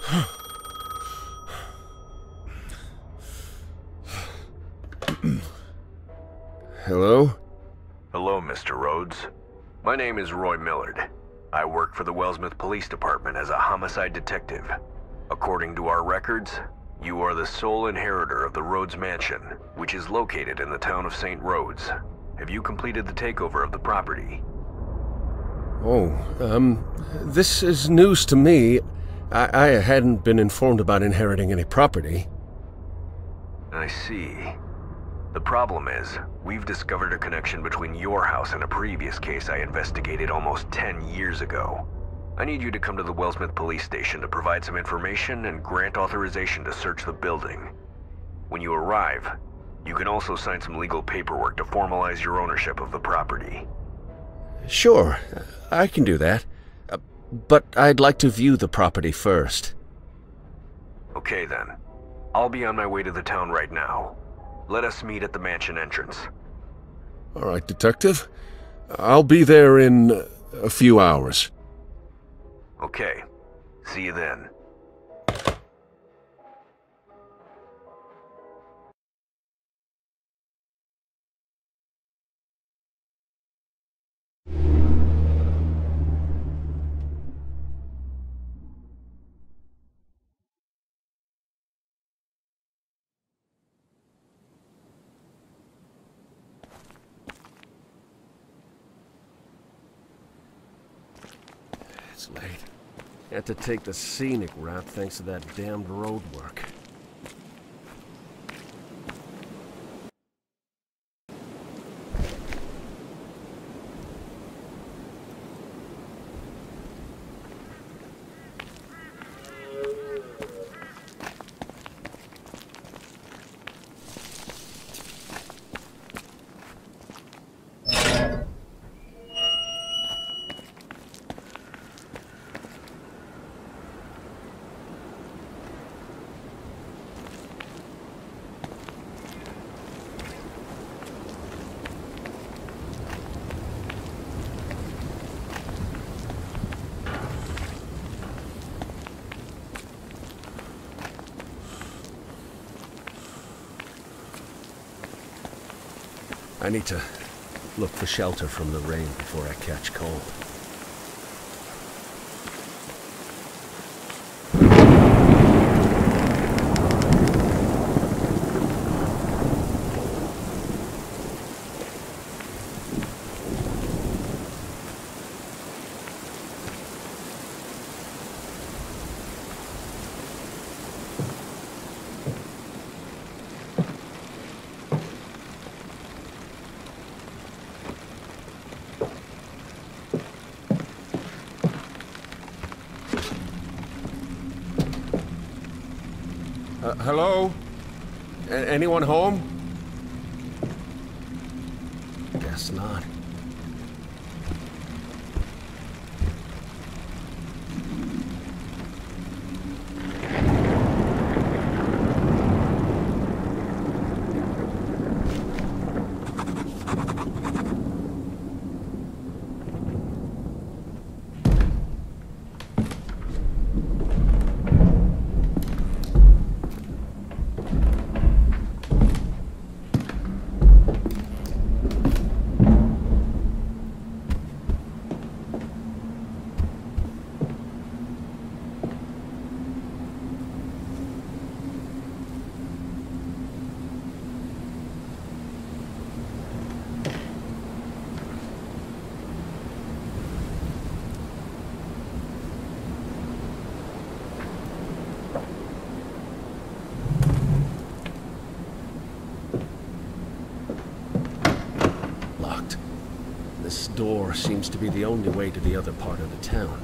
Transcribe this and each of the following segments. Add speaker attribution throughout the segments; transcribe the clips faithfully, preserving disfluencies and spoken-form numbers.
Speaker 1: Hello?
Speaker 2: Hello, Mister Rhodes. My name is Roy Millard. I work for the Wellsmouth Police Department as a homicide detective. According to our records, you are the sole inheritor of the Rhodes Mansion, which is located in the town of Saint Rhodes. Have you completed the takeover of the property?
Speaker 1: Oh, um, this is news to me. I, I hadn't been informed about inheriting any property.
Speaker 2: I see. The problem is, we've discovered a connection between your house and a previous case I investigated almost ten years ago. I need you to come to the Wellsmouth Police Station to provide some information and grant authorization to search the building. When you arrive, you can also sign some legal paperwork to formalize your ownership of the property.
Speaker 1: Sure, I can do that. Uh, but I'd like to view the property first.
Speaker 2: Okay then. I'll be on my way to the town right now. Let us meet at the mansion entrance.
Speaker 1: All right, Detective. I'll be there in a few hours.
Speaker 2: Okay. See you then.
Speaker 1: It's late. Had to take the scenic route thanks to that damned road work. I need to look for shelter from the rain before I catch cold. Uh, hello? A anyone home? Guess not. This door seems to be the only way to the other part of the town.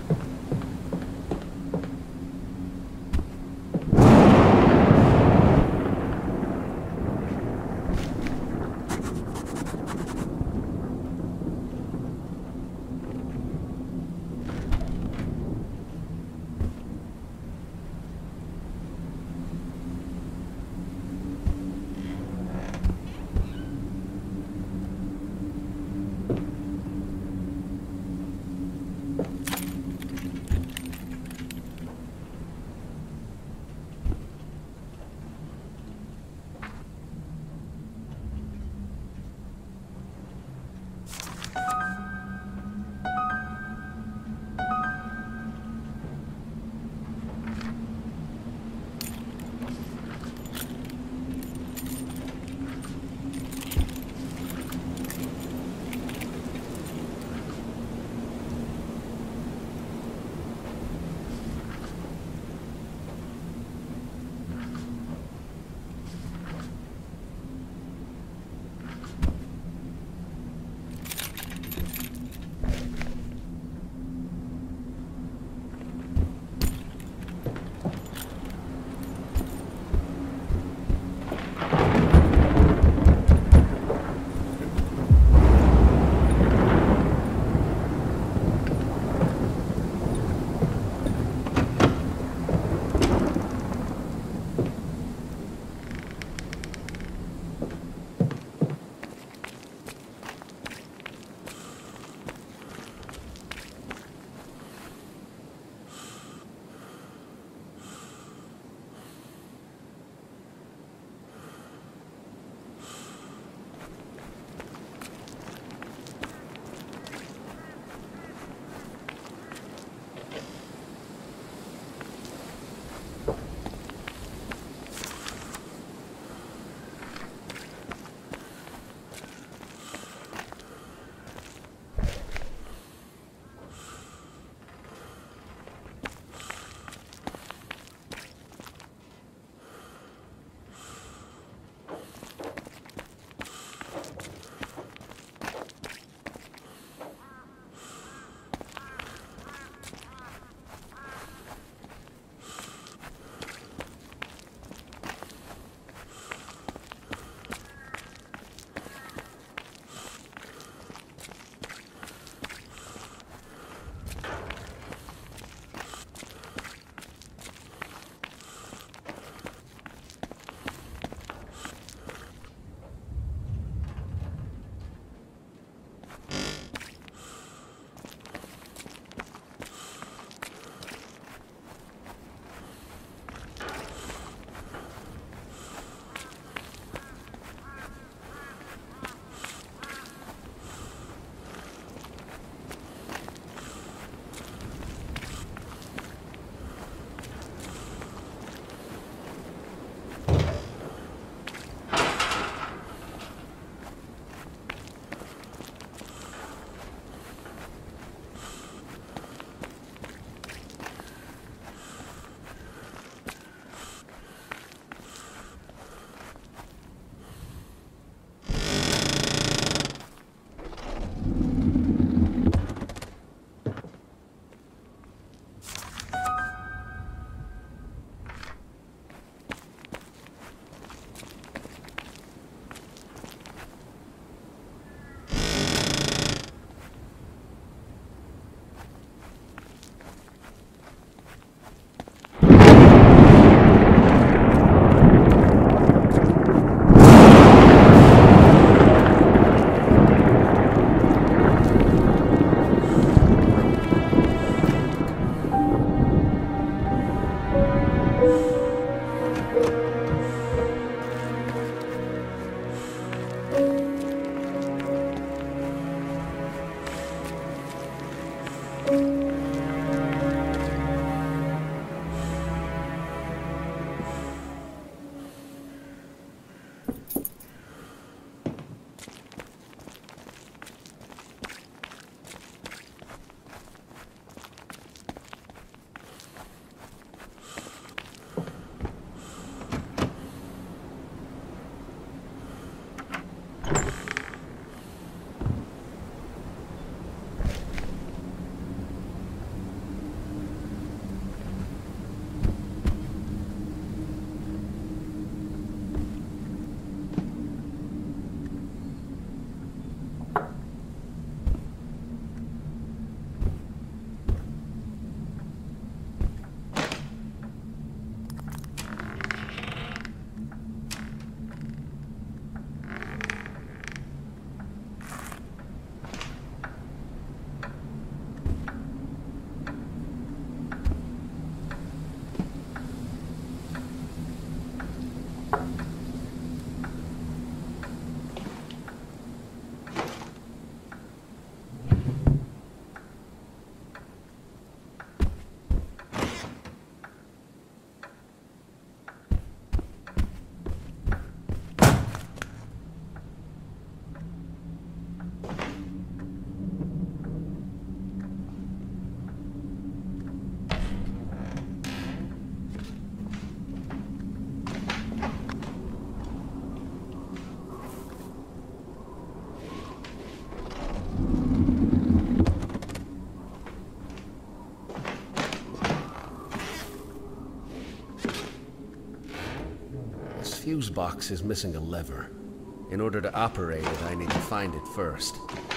Speaker 1: fuse box is missing a lever. In order to operate it, I need to find it first.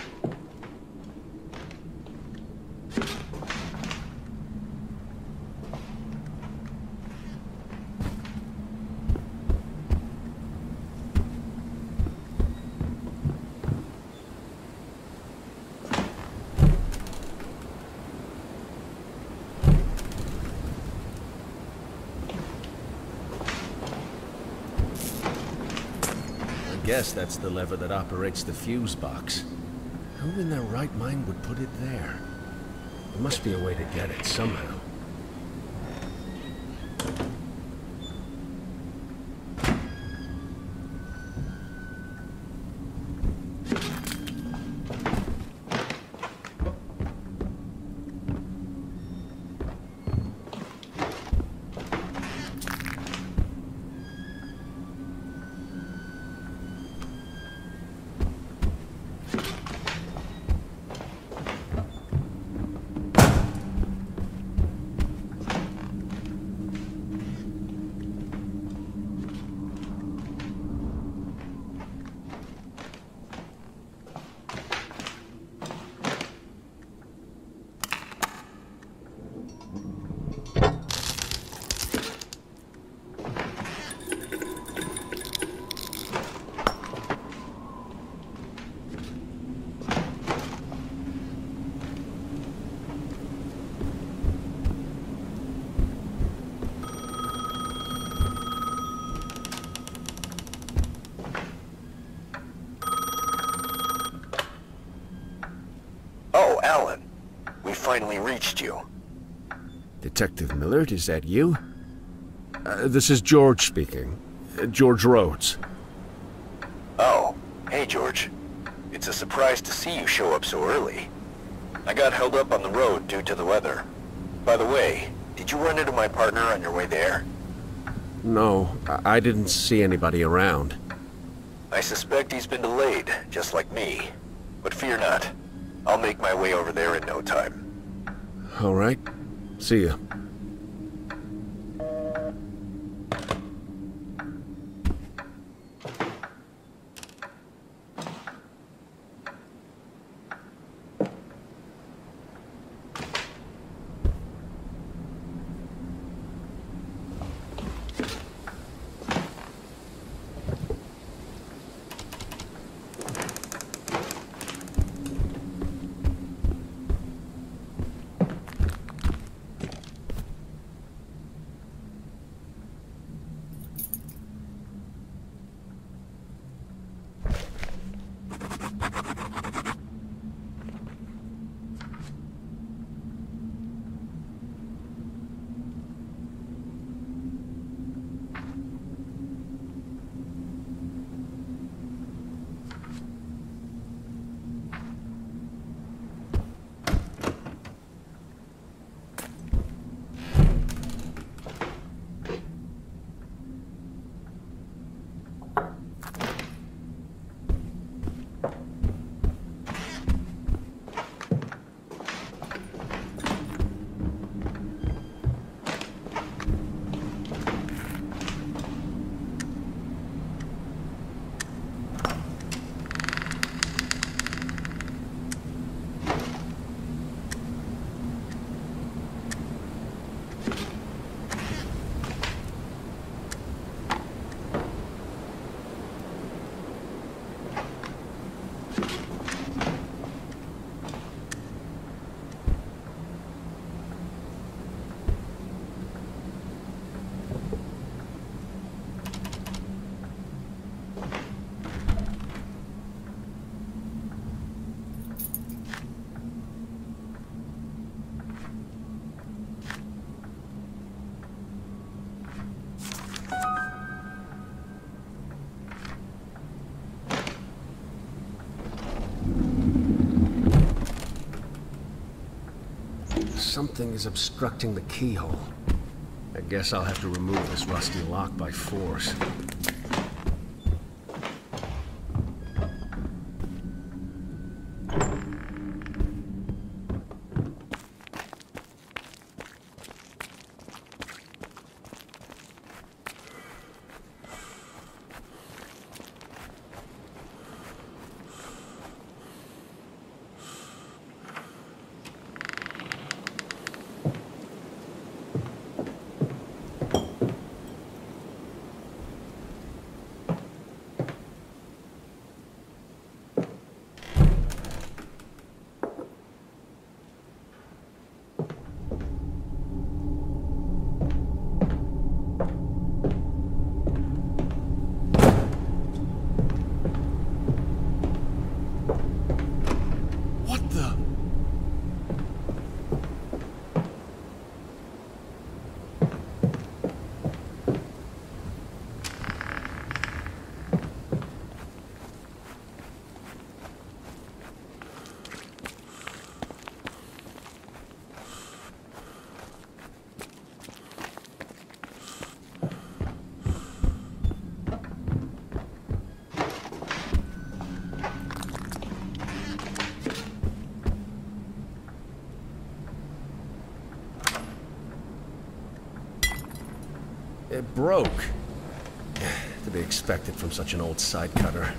Speaker 1: I guess that's the lever that operates the fuse box. Who in their right mind would put it there? There must be a way to get it somehow.
Speaker 2: Oh, Alan. We finally reached you.
Speaker 1: Detective Millard, is that you? Uh, this is George speaking. Uh, George Rhodes.
Speaker 2: Oh, hey George. It's a surprise to see you show up so early. I got held up on the road due to the weather. By the way, did you run into my partner on your way there?
Speaker 1: No, I, I didn't see anybody around.
Speaker 2: I suspect he's been delayed, just like me. But fear not. I'll make my way over there in no time.
Speaker 1: All right. See ya. Something is obstructing the keyhole. I guess I'll have to remove this rusty lock by force. It broke. To be expected from such an old side cutter.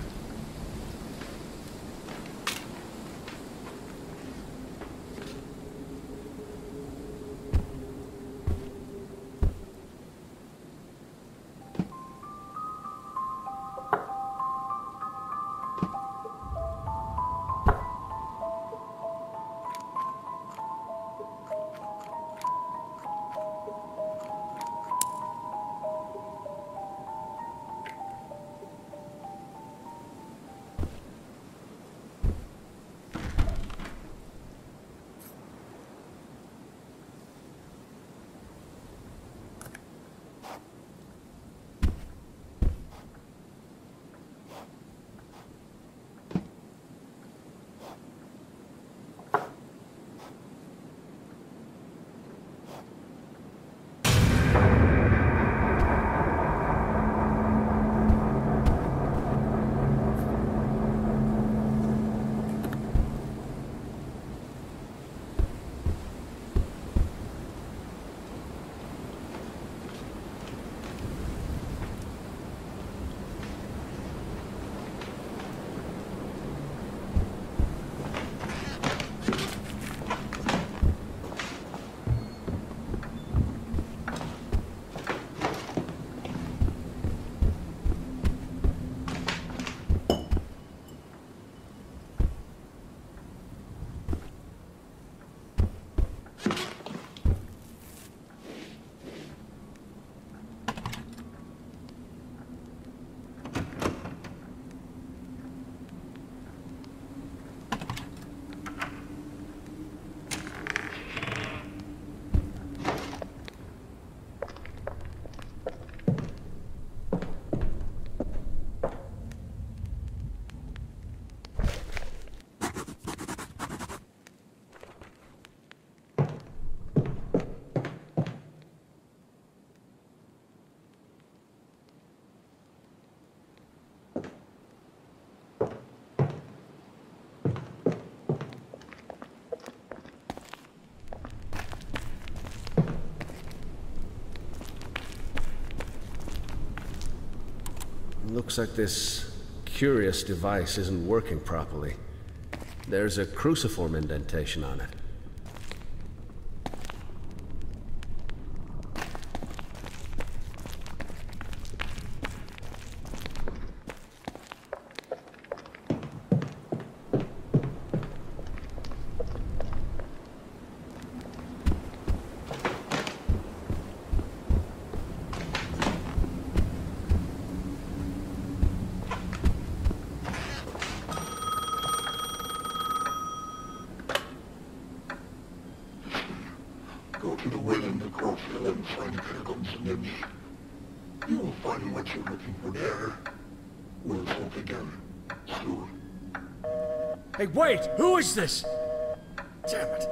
Speaker 1: Looks like this curious device isn't working properly. There's a cruciform indentation on it.
Speaker 3: Go to the well in the Crowfield and find catacombs and then you will find what you're looking for there. We'll talk again soon.
Speaker 1: Hey, wait! Who is this? Damn it.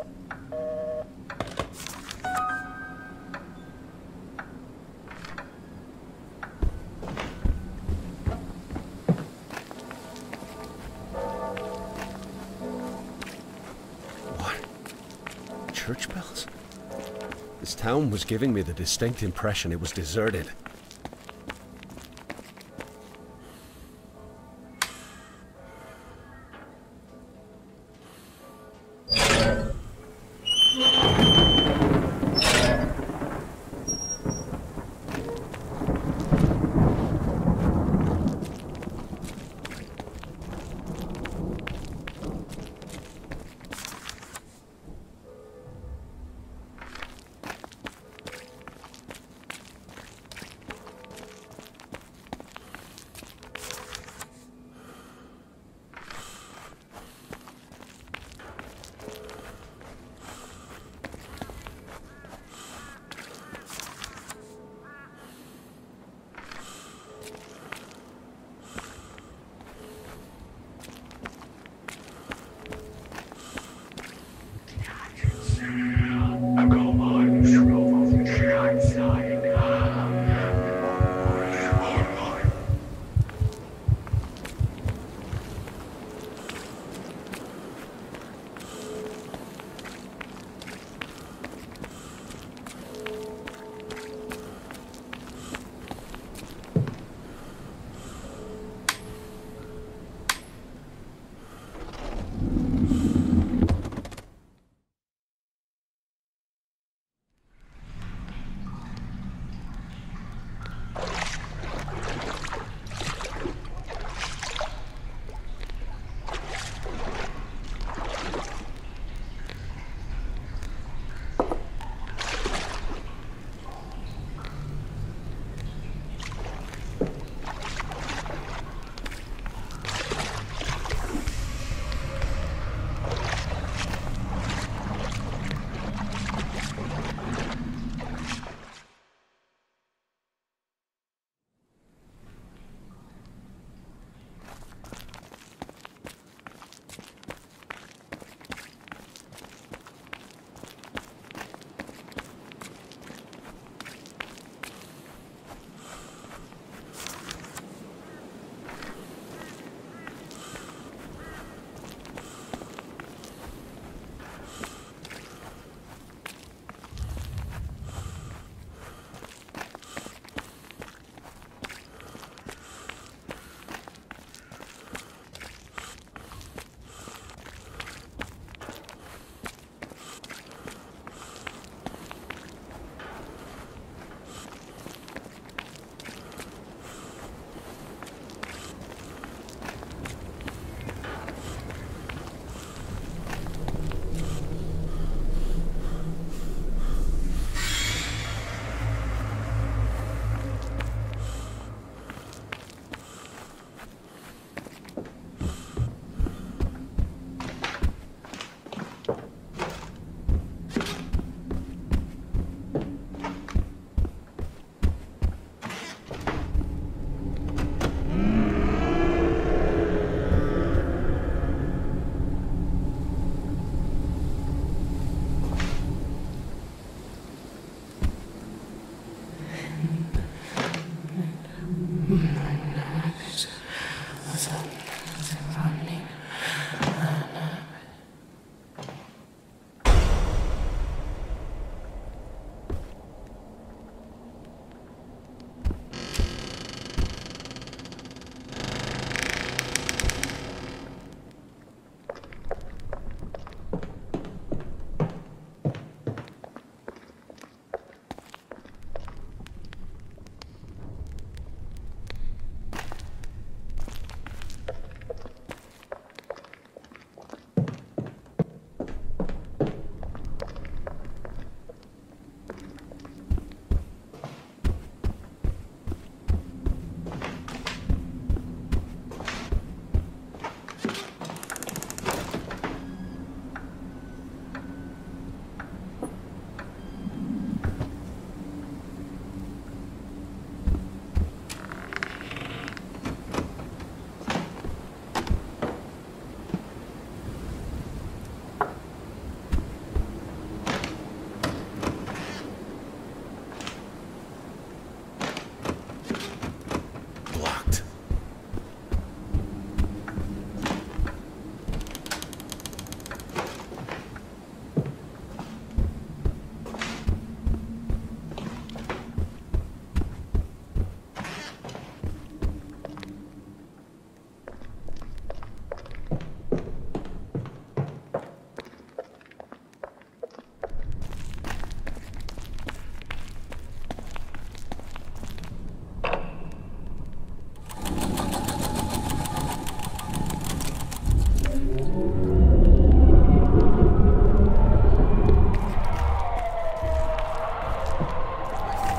Speaker 1: What? Church bells? This town was giving me the distinct impression it was deserted.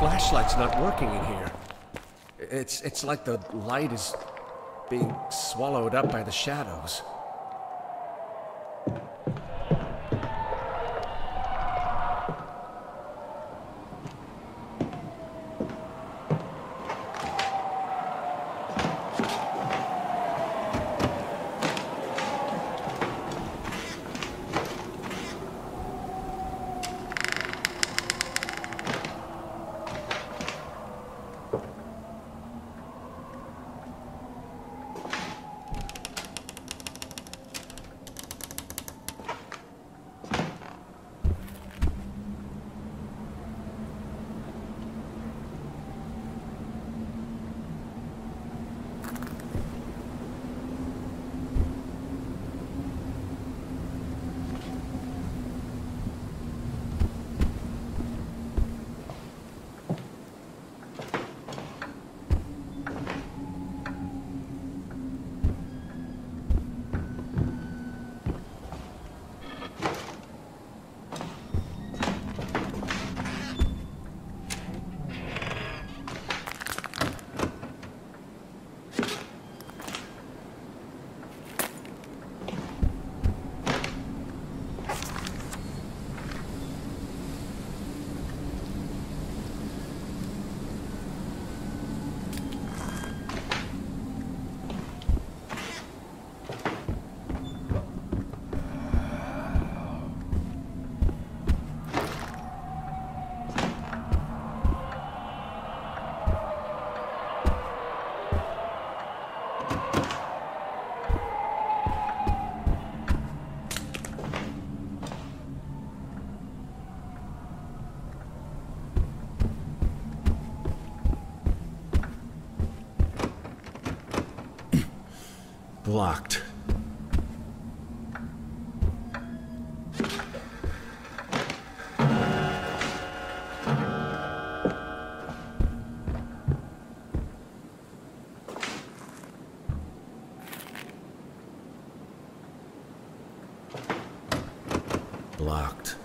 Speaker 1: flashlight's not working in here. It's, it's like the light is being swallowed up by the shadows. Blocked. Blocked.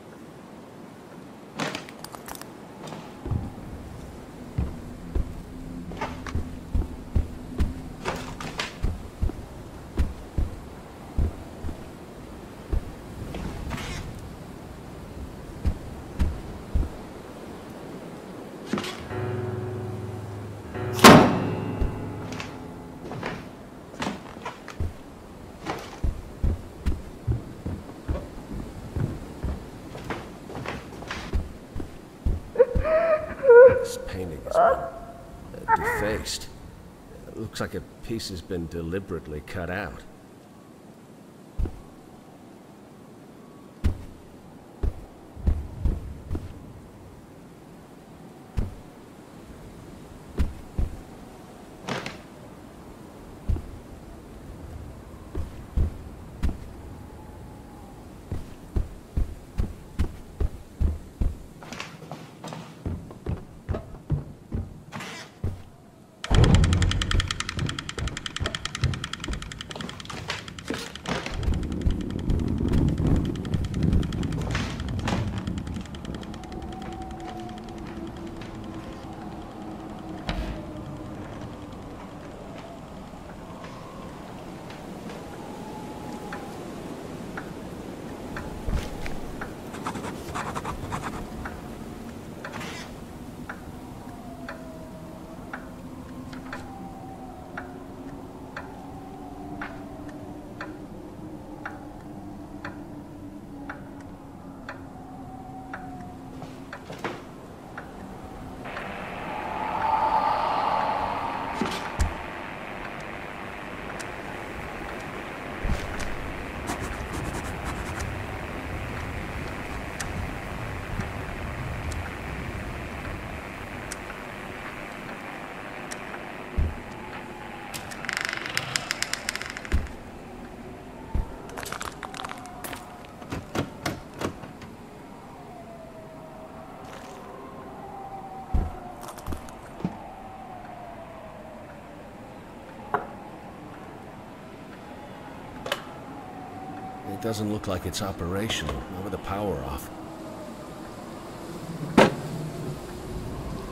Speaker 1: This painting is uh, defaced. It looks like a piece has been deliberately cut out. It doesn't look like it's operational, not with the power off.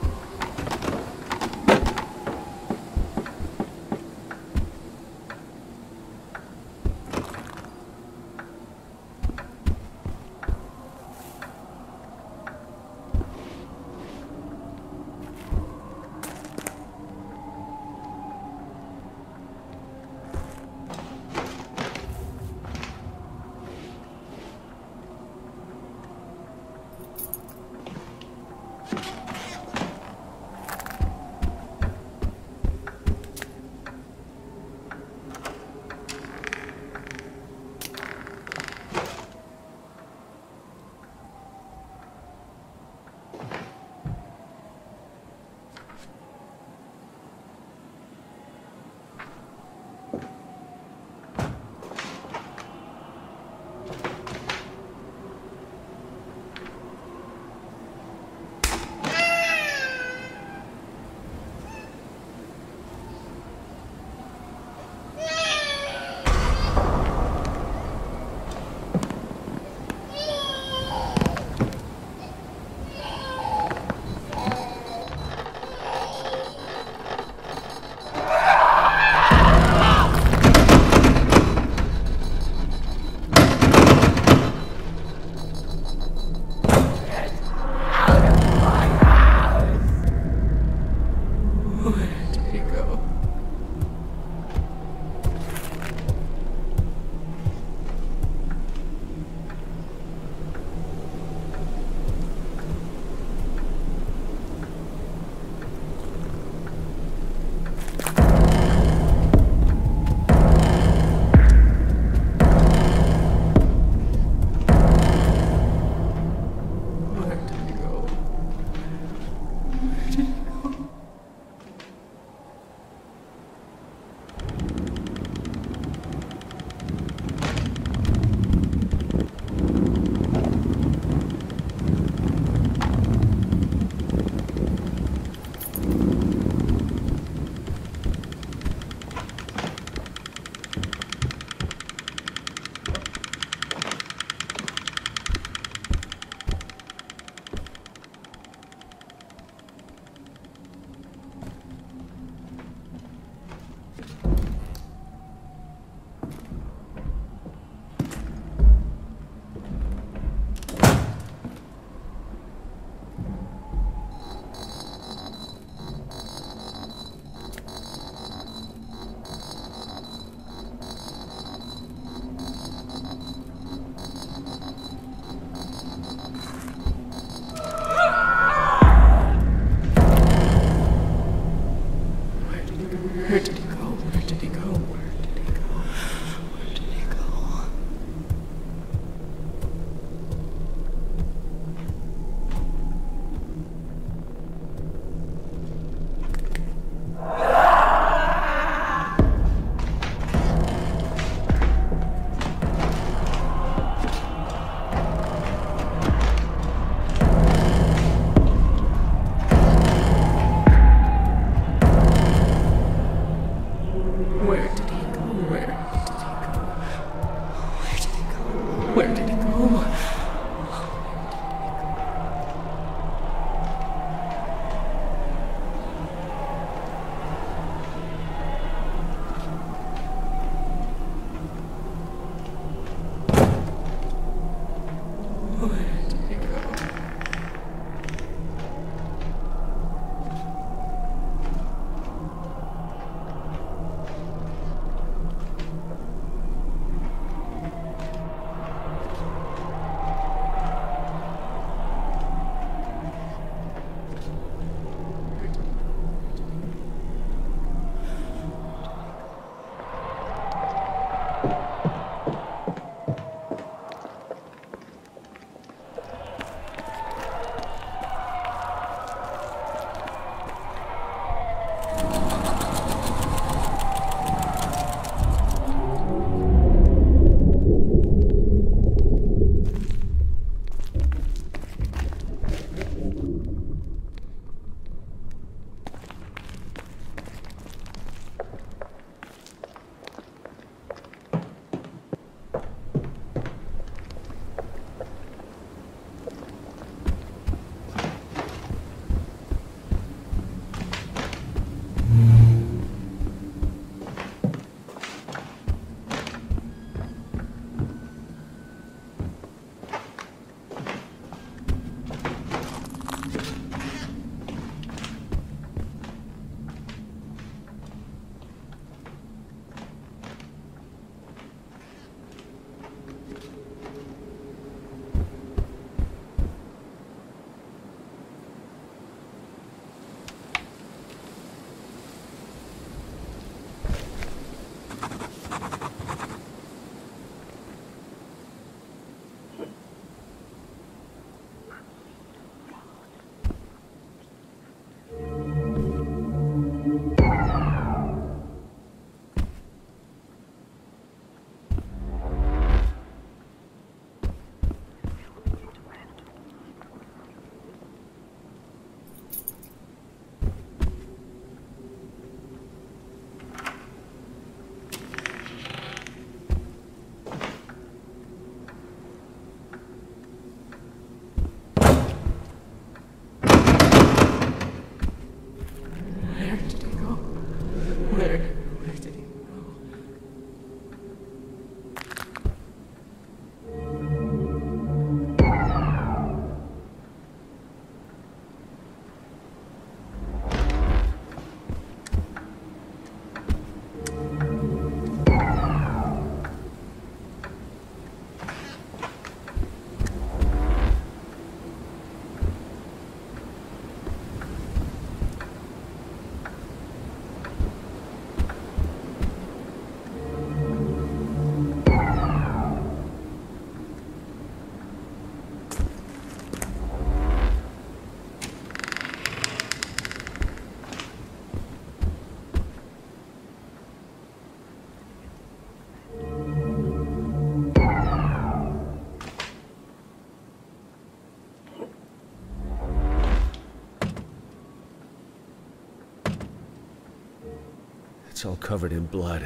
Speaker 1: It's all covered in blood.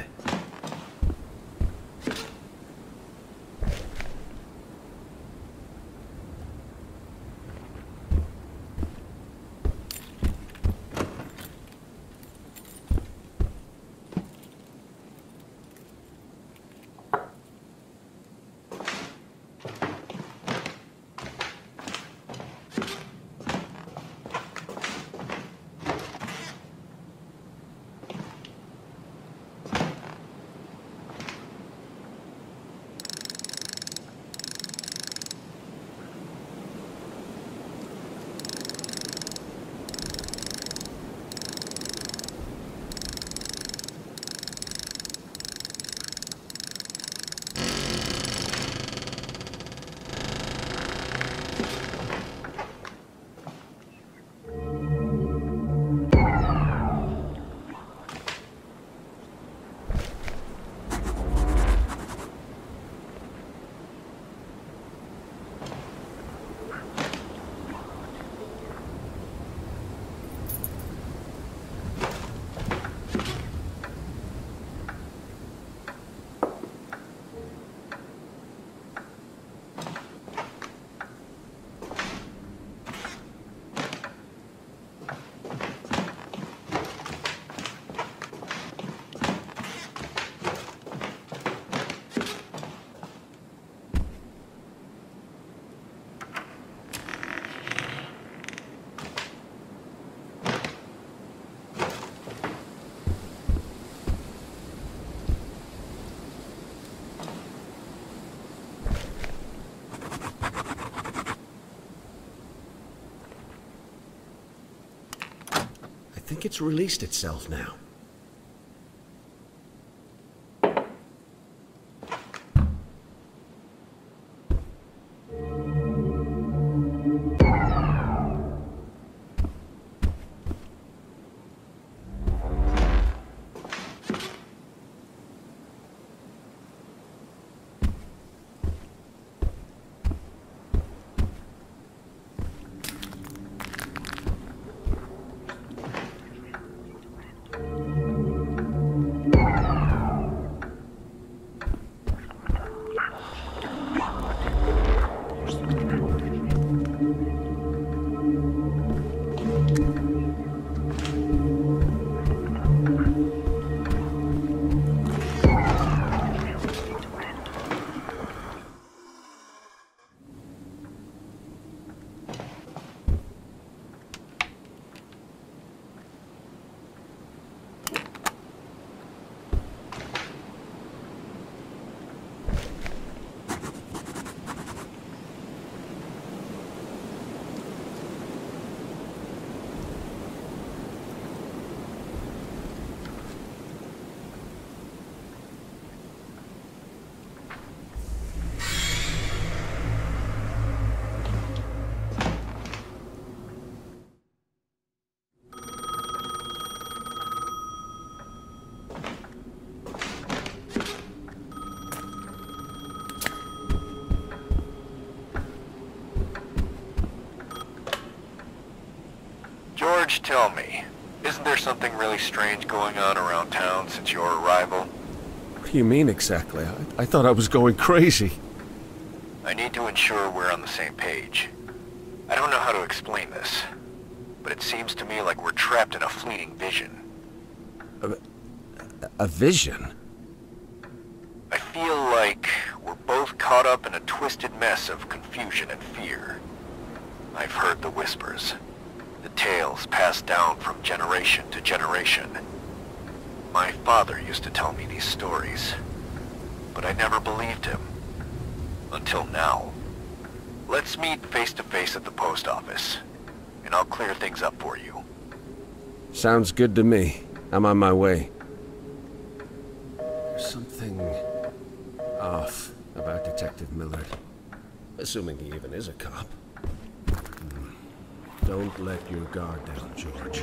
Speaker 1: I think it's released itself now.
Speaker 2: George, tell me, isn't there something really strange going on around town since your arrival?
Speaker 1: What do you mean exactly? I, I thought I was going crazy.
Speaker 2: I need to ensure we're on the same page. I don't know how to explain this, but it seems to me like we're trapped in a fleeting vision.
Speaker 1: A, a vision?
Speaker 2: I feel like we're both caught up in a twisted mess of confusion and fear. I've heard the whispers. The tales passed down from generation to generation. My father used to tell me these stories, but I never believed him. Until now. Let's meet face to face at the post office, and I'll clear things up for you.
Speaker 1: Sounds good to me. I'm on my way. There's something off about Detective Millard. Assuming he even is a cop. Don't let your guard down, George.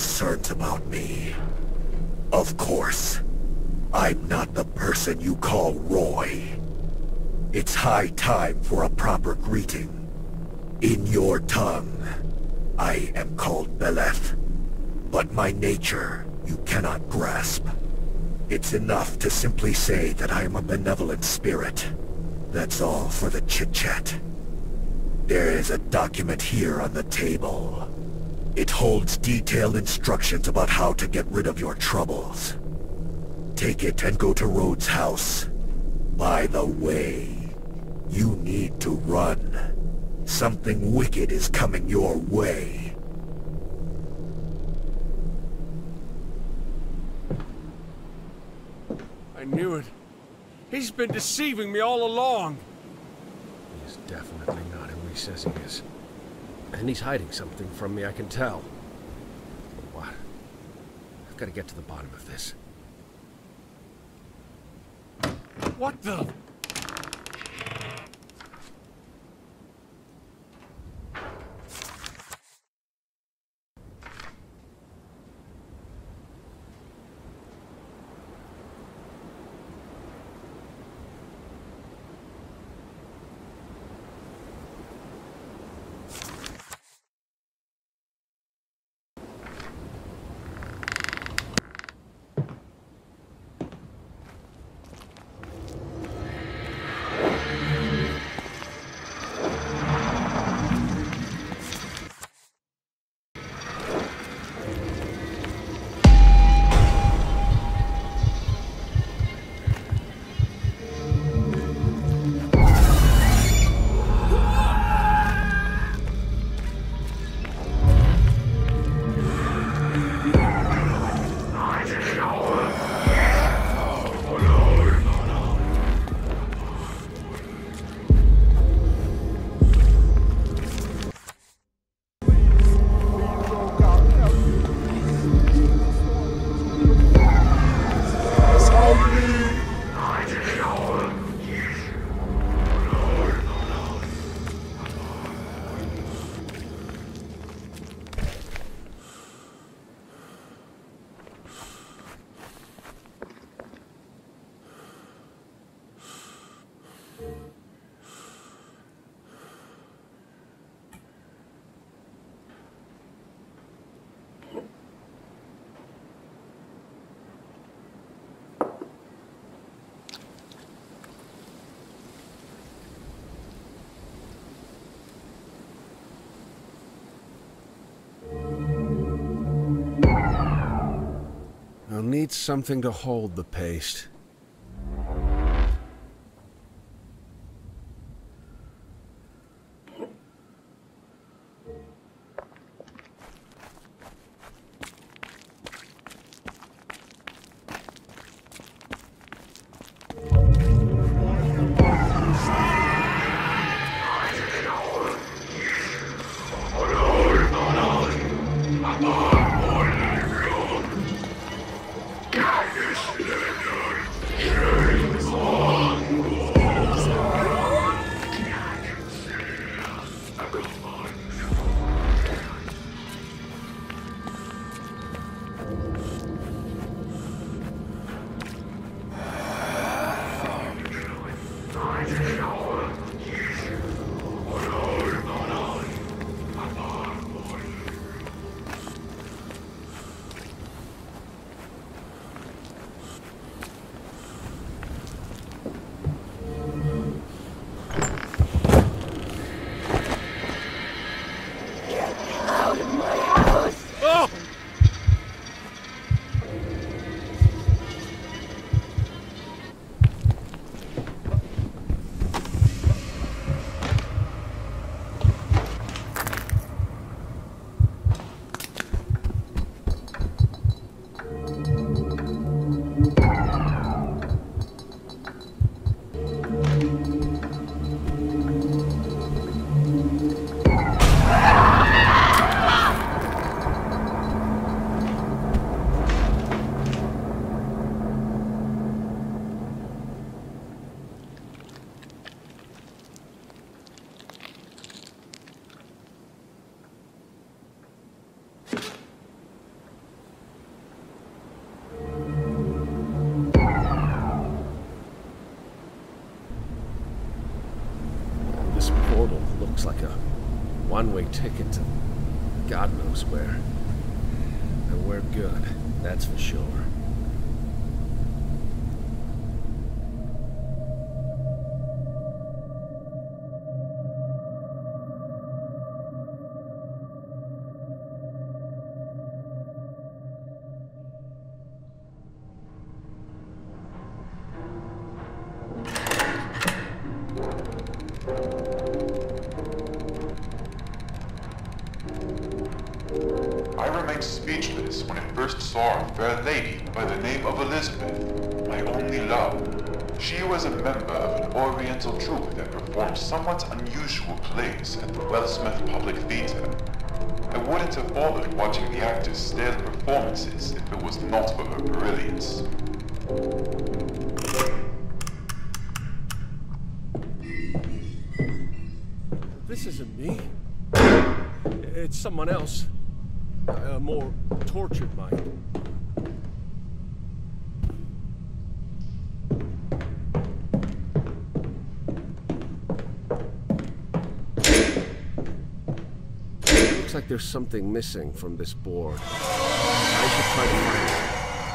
Speaker 3: concerns about me. Of course, I'm not the person you call Roy. It's high time for a proper greeting. In your tongue, I am called Beleth, but my nature you cannot grasp. It's enough to simply say that I am a benevolent spirit. That's all for the chit-chat. There is a document here on the table. It holds detailed instructions about how to get rid of your troubles. Take it and go to Rhodes' house. By the way, you need to run. Something wicked is coming your way.
Speaker 1: I knew it. He's been deceiving me all along. He's definitely not who he says he is. And he's hiding something from me, I can tell. But what? I've got to get to the bottom of this. What the? I'll need something to hold the paste.
Speaker 3: Guide us, Leonard.
Speaker 1: looks like a one-way ticket to God knows where. And we're good, that's for sure.
Speaker 4: I remained speechless when I first saw a fair lady by the name of Elizabeth, my only love. She was a member of an Oriental troupe that performed somewhat unusual plays at the Wellsmith Public Theatre. I wouldn't have bothered watching the actors stale performances if it was not for her brilliance.
Speaker 1: This isn't me. It's someone else. A more tortured mind. Looks like there's something missing from this board. I should try to find it.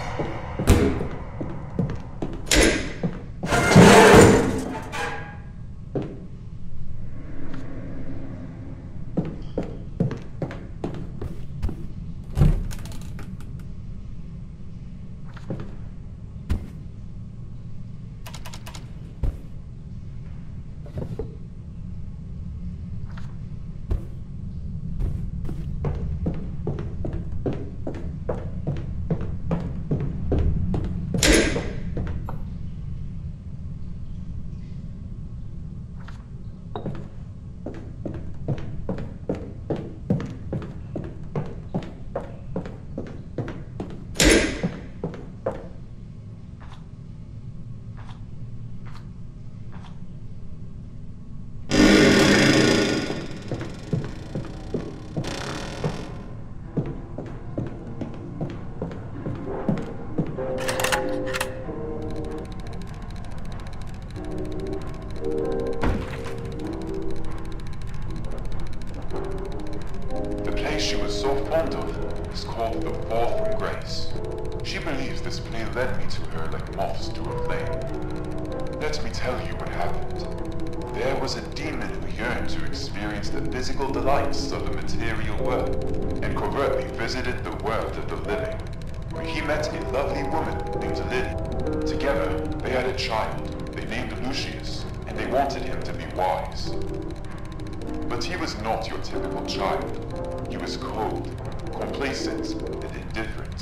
Speaker 4: The play she was so fond of is called The Fall from Grace. She believes this play led me to her like moths to a flame. Let me tell you what happened. There was a demon who yearned to experience the physical delights of the material world, and covertly visited the world of the living, where he met a lovely woman named Lily. Together, they had a child they named Lucius, and they wanted him to be wise. But he was not your typical child. He was cold, complacent, and indifferent.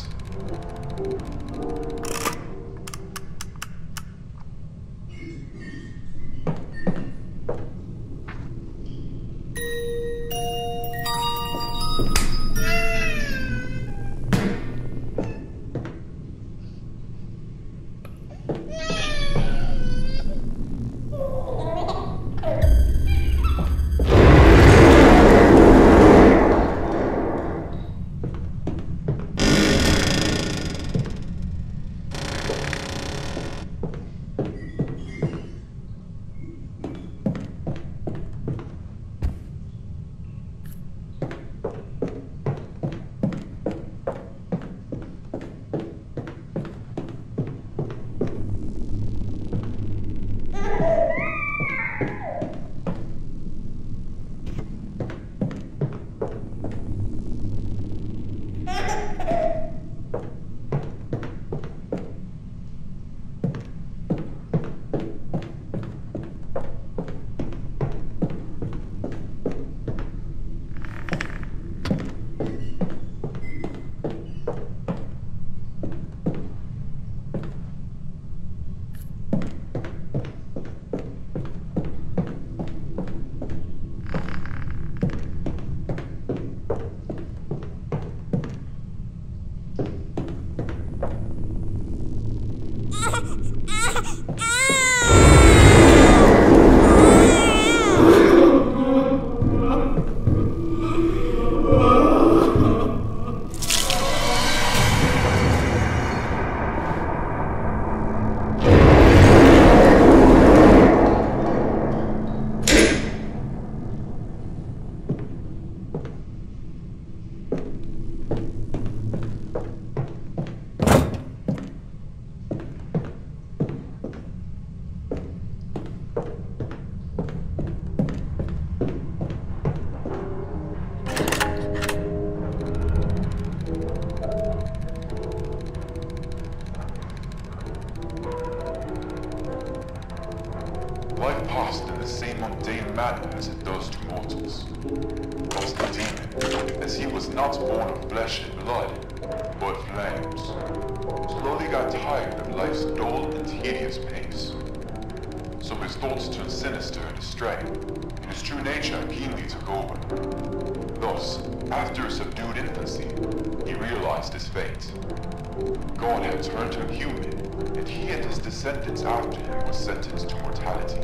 Speaker 4: as he was not born of flesh and blood, but flames. Slowly got tired of life's dull and tedious pace. So his thoughts turned sinister and astray, and his true nature keenly took over. Thus, after a subdued infancy, he realized his fate. God had turned him human, and he and his descendants after him were sentenced to mortality.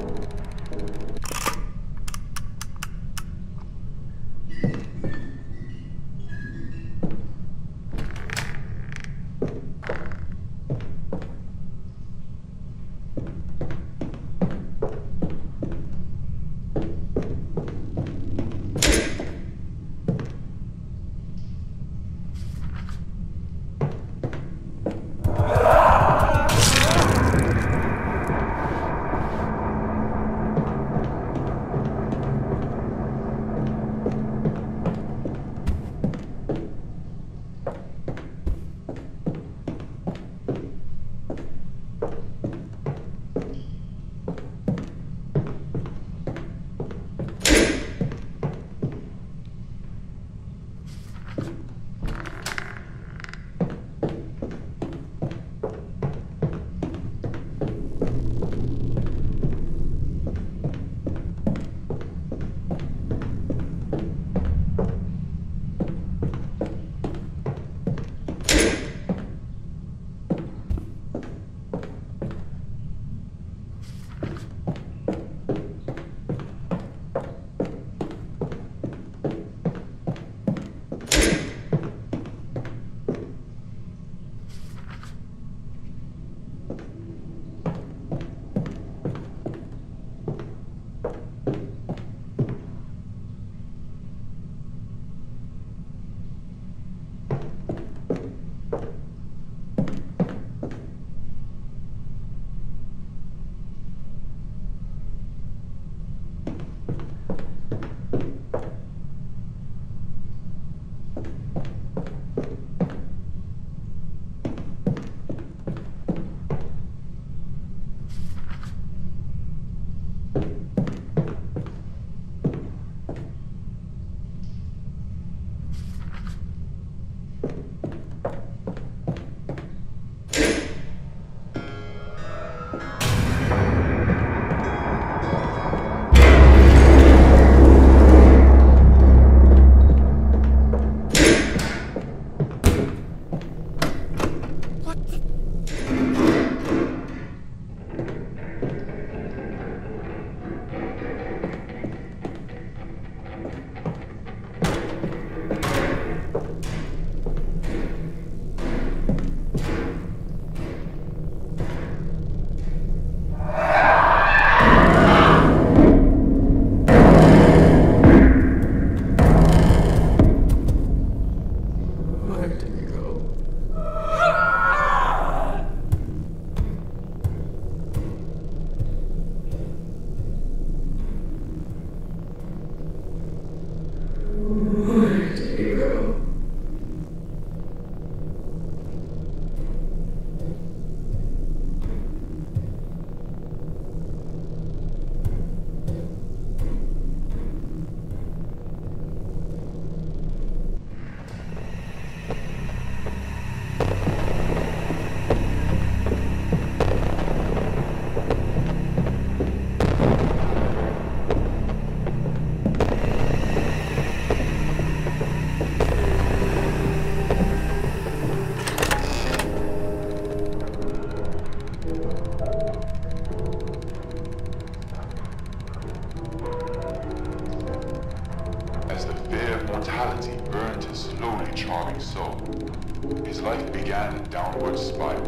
Speaker 5: life began a downward spiral.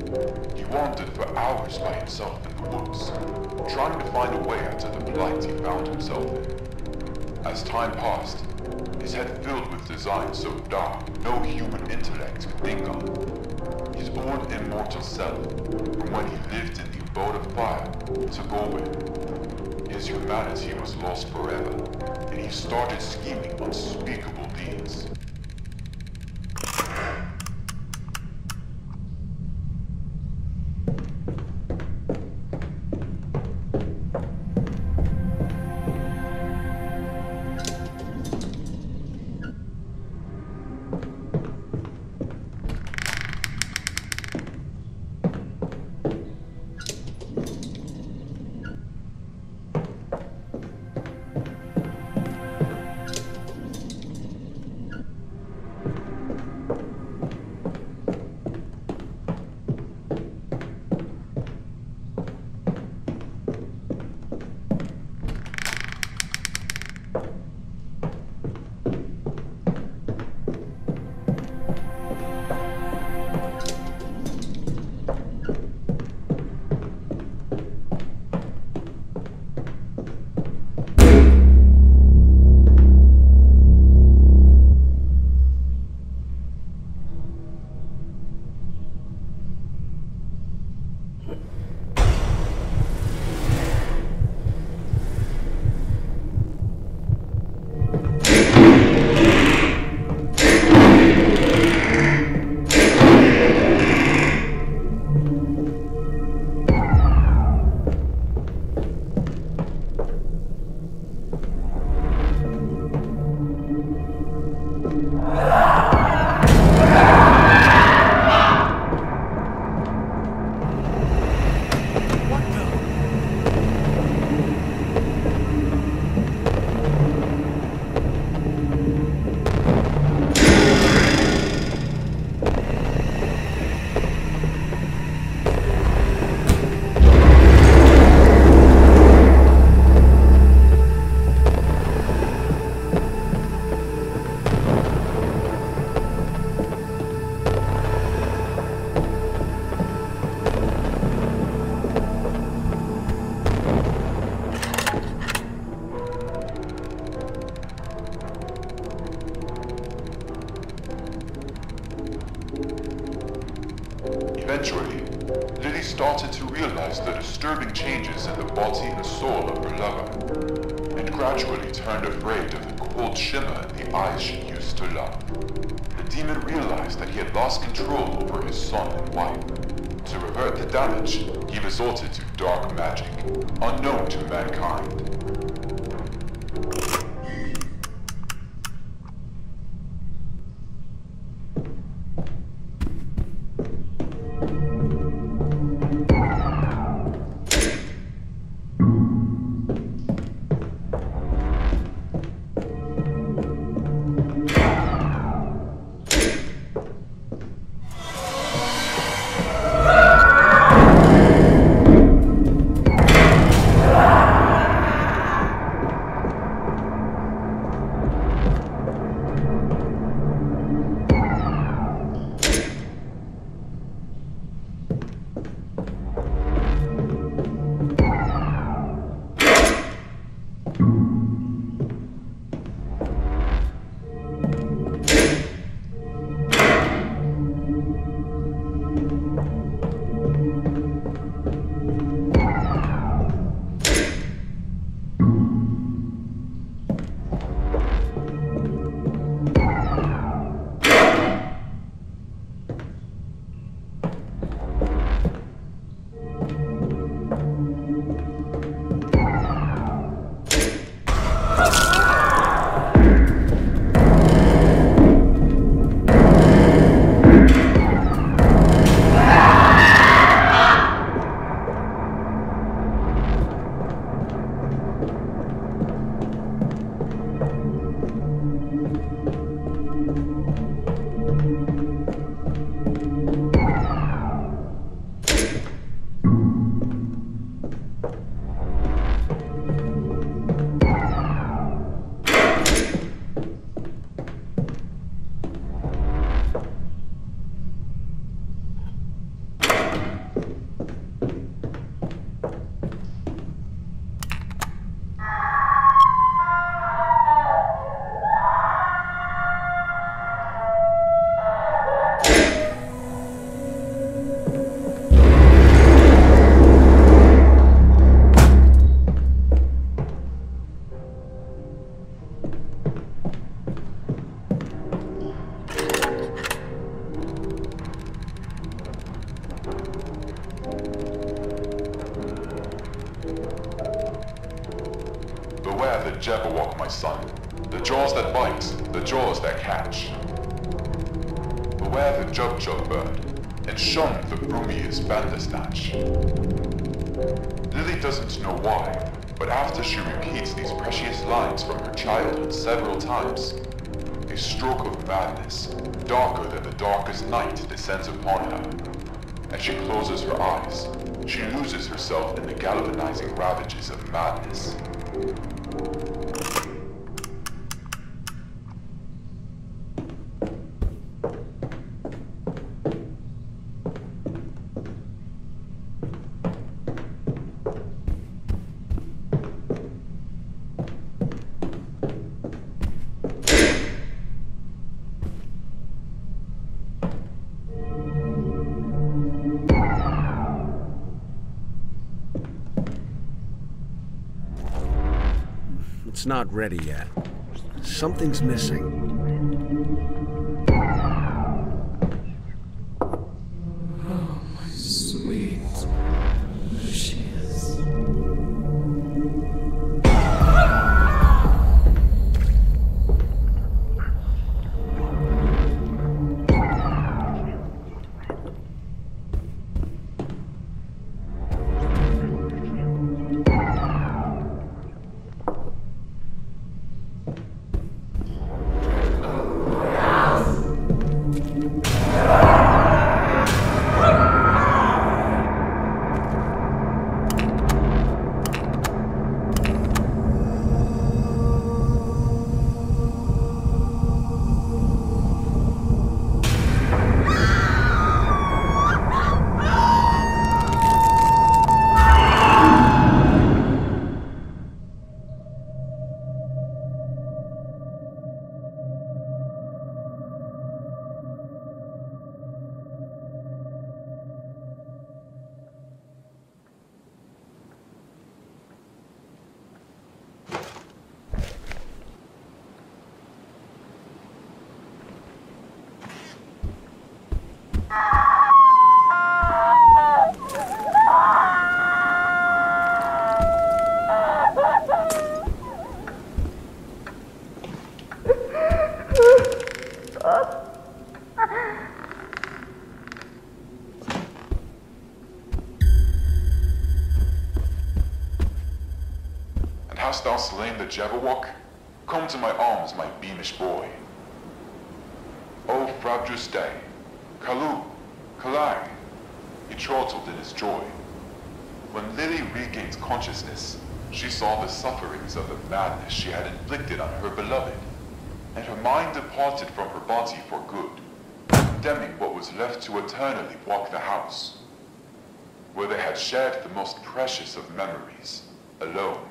Speaker 5: He wandered for hours by himself in the woods, trying to find a way out of the plight he found himself in. As time passed, his head filled with designs so dark no human intellect could think of. His own immortal self, from when he lived in the abode of fire, took over him. His humanity was lost forever, and he started scheming unspeakable deeds. Eventually, Lily started to realize the disturbing changes in the body and soul of her lover, and gradually turned afraid of the cold shimmer in the eyes she used to love. The demon realized that he had lost control over his son and wife. To revert the damage, he resorted to dark magic, unknown to mankind. Beware the Jabberwock, my son. The jaws that bite, the jaws that catch. Beware the Jubjub bird, and shun the Brumius Bandersnatch. Lily doesn't know why, but after she repeats these precious lines from her childhood several times, a stroke of madness, darker than the darkest night, descends upon her. As she closes her eyes, she loses herself in the galvanizing ravages of madness.
Speaker 1: It's not ready yet. Something's missing.
Speaker 6: Oh, my sweet Lucius.
Speaker 5: And hast thou slain the Jabberwock? Come to my arms, my beamish boy. O Frabjous Day, Kalu, Kalai, he chortled in his joy. When Lily regained consciousness, she saw the sufferings of the madness she had inflicted on her beloved, and her mind departed from her body for good, condemning what was left to eternally walk the house, where they had shared the most precious of memories, alone.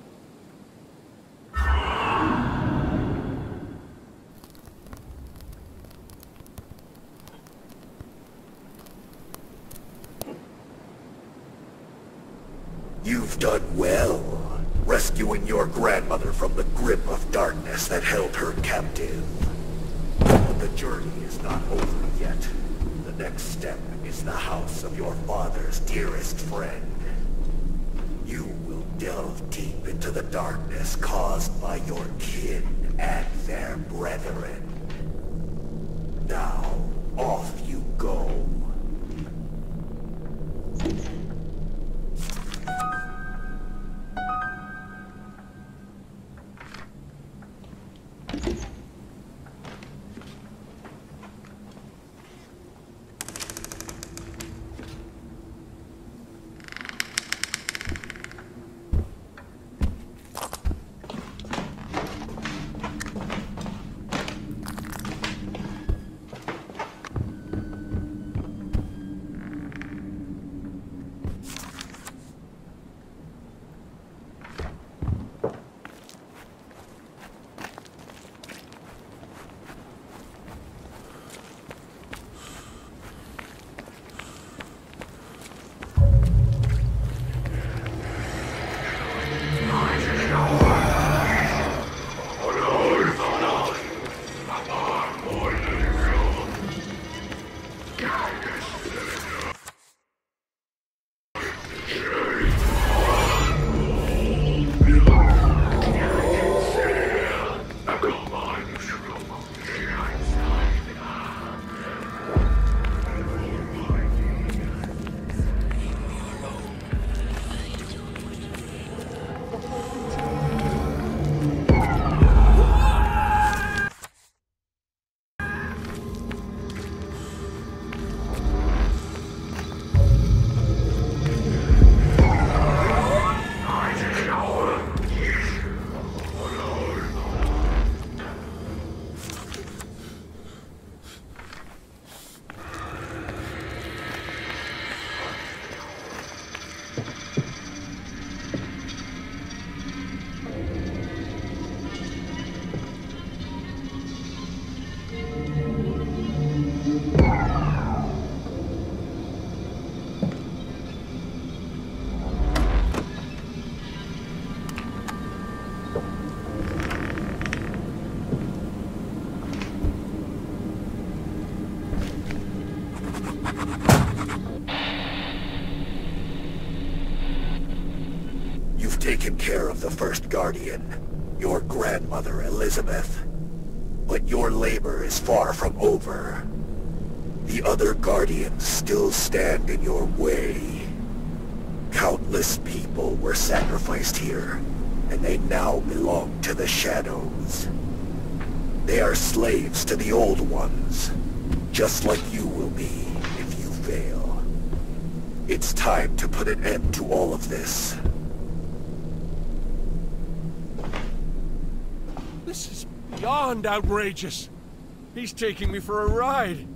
Speaker 3: You've done well, rescuing your grandmother from the grip of darkness that held her captive. But the journey is not over yet. The next step is the house of your father's dearest friend. You will delve deep into the darkness caused by your kin and their brethren. Now, off you go. Taken care of the first Guardian, your grandmother Elizabeth. But your labor is far from over. The other Guardians still stand in your way. Countless people were sacrificed here, and they now belong to the Shadows. They are slaves to the Old Ones, just like you will be if you fail. It's time to put an end to all of this.
Speaker 1: This is beyond outrageous. He's taking me for a ride.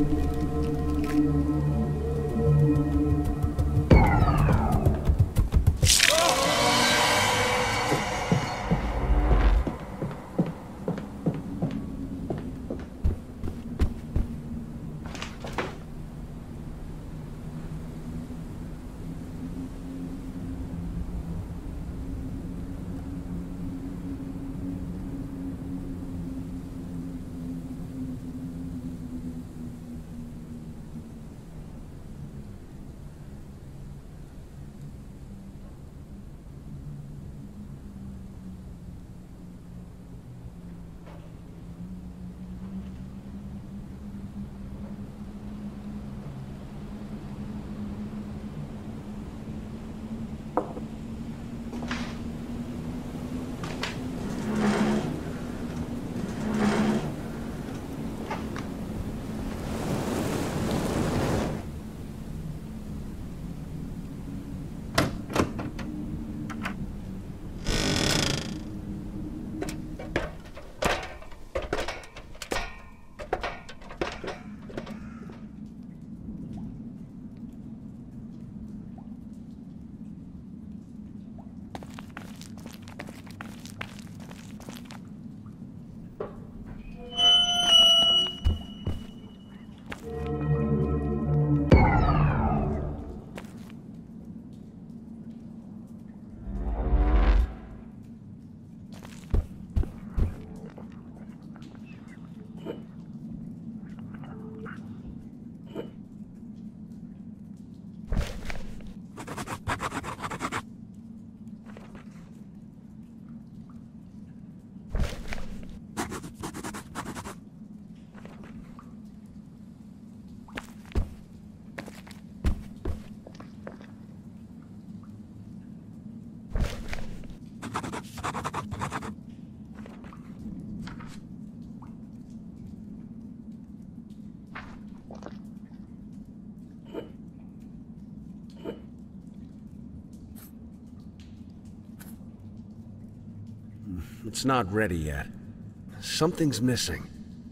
Speaker 1: It's not ready yet. Something's missing.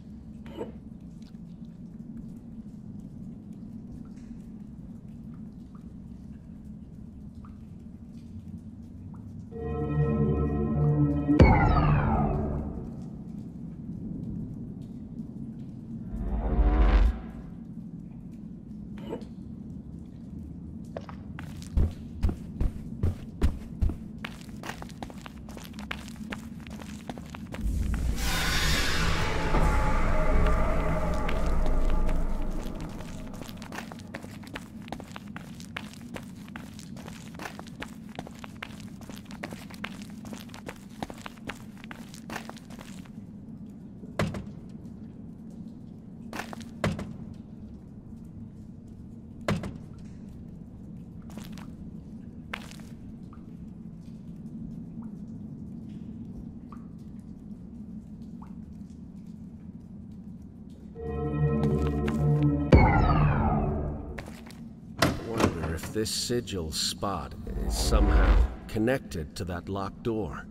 Speaker 1: This sigil spot is somehow connected to that locked door.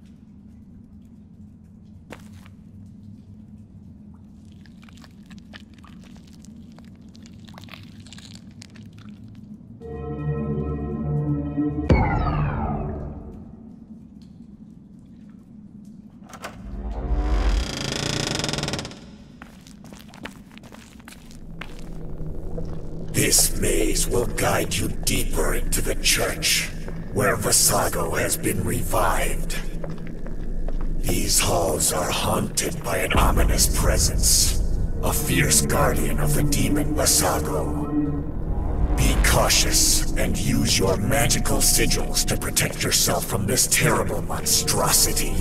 Speaker 3: This maze will guide you deeper into the church, where Visago has been revived. These halls are haunted by an ominous presence, a fierce guardian of the demon Visago. Be cautious and use your magical sigils to protect yourself from this terrible monstrosity.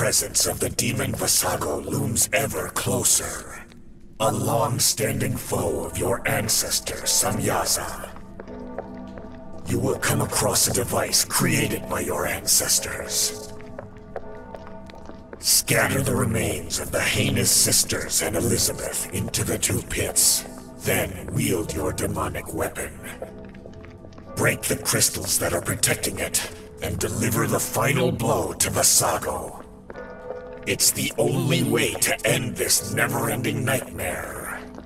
Speaker 3: presence of the demon Vasago looms ever closer. A long-standing foe of your ancestor, Samyaza. You will come across a device created by your ancestors. Scatter the remains of the heinous sisters and Elizabeth into the two pits. Then wield your demonic weapon. Break the crystals that are protecting it, and deliver the final blow to Vasago. It's the only way to end this never-ending nightmare.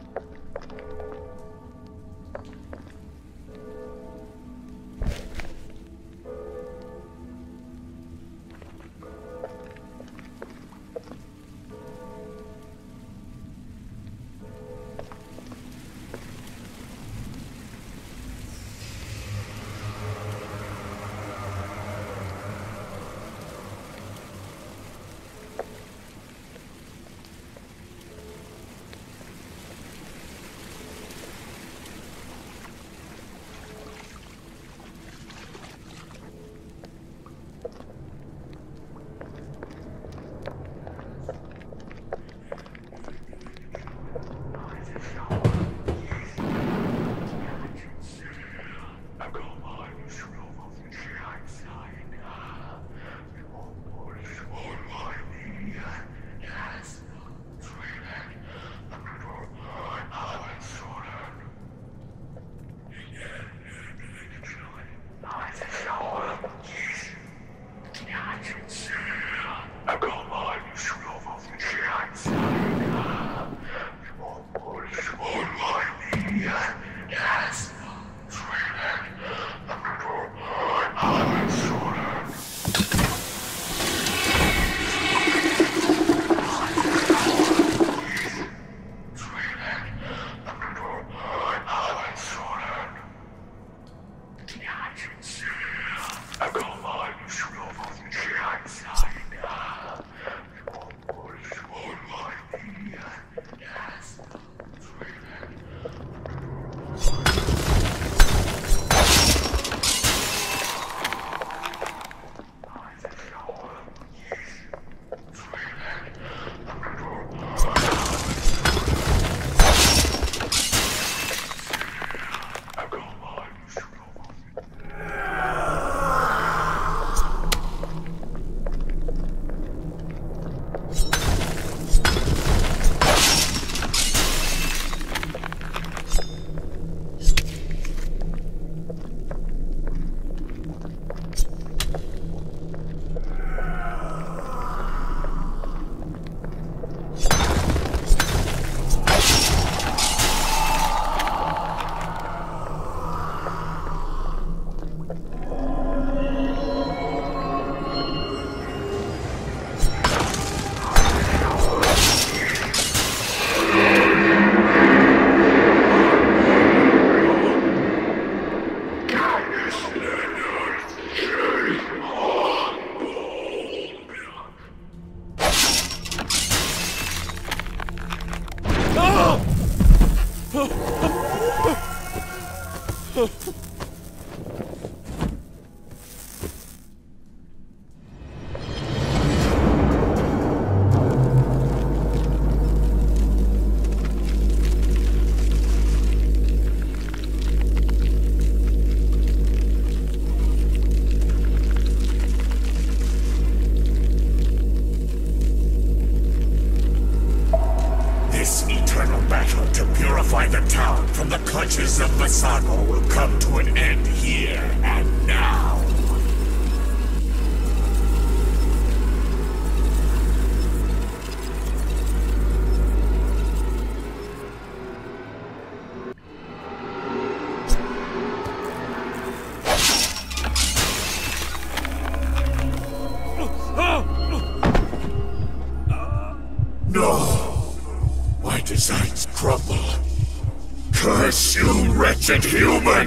Speaker 3: Clutches of Vasago will come to an end here and now. No! My designs crumble. Curse you, wretched human!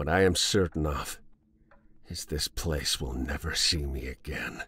Speaker 1: What I am certain of is this place will never see me again.